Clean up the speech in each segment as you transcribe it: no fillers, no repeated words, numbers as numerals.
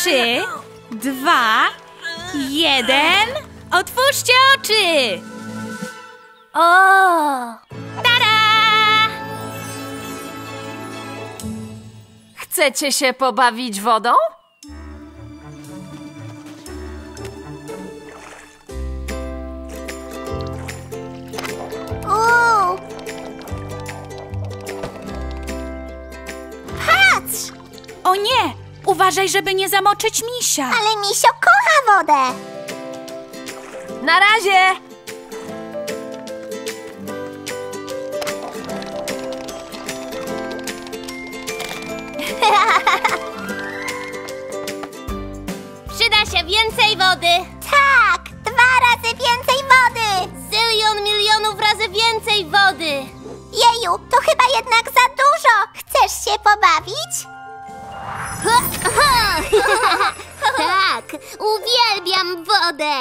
3, 2, 1. Otwórzcie oczy! O! Tada! Chcecie się pobawić wodą? Patrz! O nie! Uważaj, żeby nie zamoczyć misia. Ale misio kocha wodę. Na razie! Przyda się więcej wody! Tak, 2 razy więcej wody. Zylion milionów razy więcej wody! Jeju, to chyba jednak za dużo. Chcesz się pobawić? Tak, uwielbiam wodę!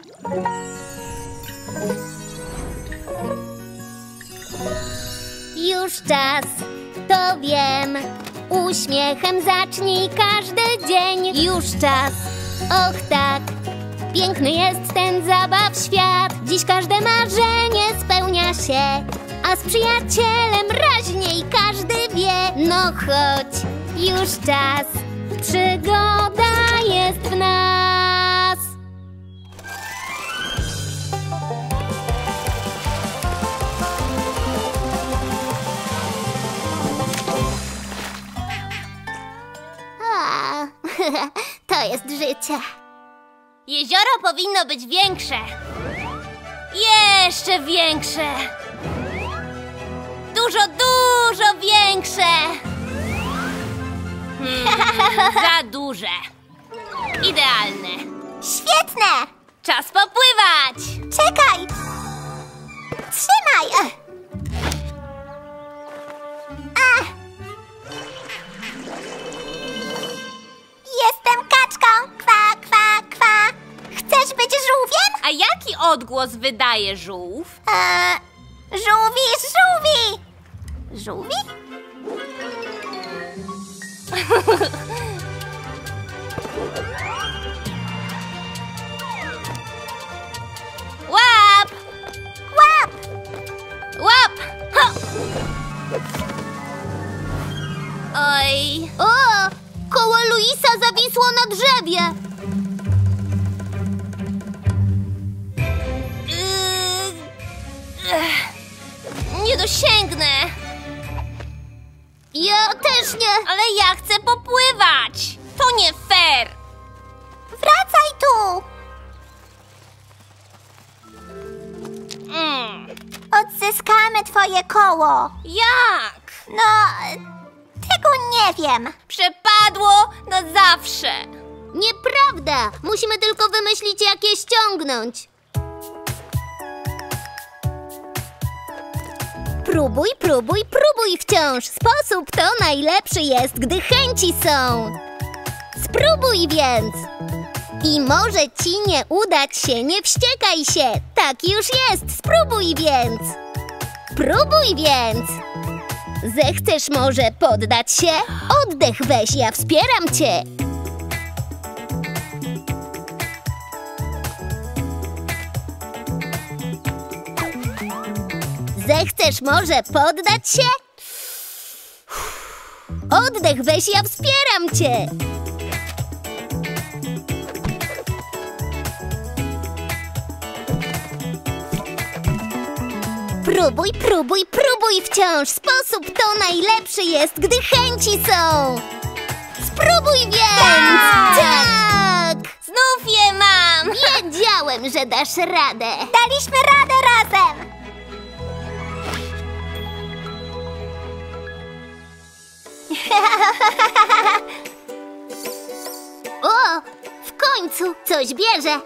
Już czas, to wiem. Uśmiechem zacznij każdy dzień. Już czas, och tak. Piękny jest ten zabaw świat. Dziś każde marzenie spełnia się, a z przyjacielem raźniej każdy wie. No chodź, już czas. Przygoda jest w nas. A, to jest życie. Jezioro powinno być większe. Jeszcze większe. Dużo, dużo większe. Za duże. Idealne. Świetne! Czas popływać. Czekaj! Trzymaj! Jestem kaczką! Kwa, kwa, kwa! Chcesz być żółwiem? A jaki odgłos wydaje żółw? Żółwi, żółwi! Żółwi? Łap! Łap! Łap! Ho! Oj! O! Koło Luisa zawisło na drzewie! Nie dosięgnę! Ja też nie! Ale ja chcę popływać! To nie fair! Wracaj tu! Odzyskamy twoje koło. Jak? No, tego nie wiem. Przepadło na zawsze! Nieprawda! Musimy tylko wymyślić, jak je ściągnąć. Próbuj, próbuj, próbuj wciąż. Sposób to najlepszy jest, gdy chęci są. Spróbuj więc. I może ci nie udać się, nie wściekaj się. Tak już jest, spróbuj więc. Próbuj więc. Zechcesz może poddać się? Oddech weź, ja wspieram cię. Zechcesz może poddać się? Oddech weź, ja wspieram cię. Próbuj, próbuj, próbuj wciąż. Sposób to najlepszy jest, gdy chęci są. Spróbuj więc! Tak! Znów je mam! Wiedziałem, że dasz radę. Daliśmy radę razem. O! W końcu coś bierze.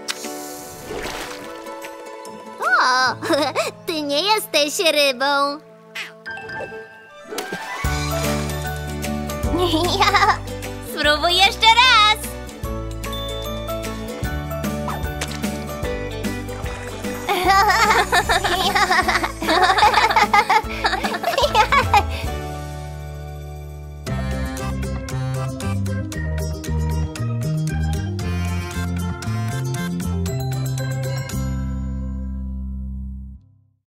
O! Ty nie jesteś rybą. Spróbuj jeszcze raz.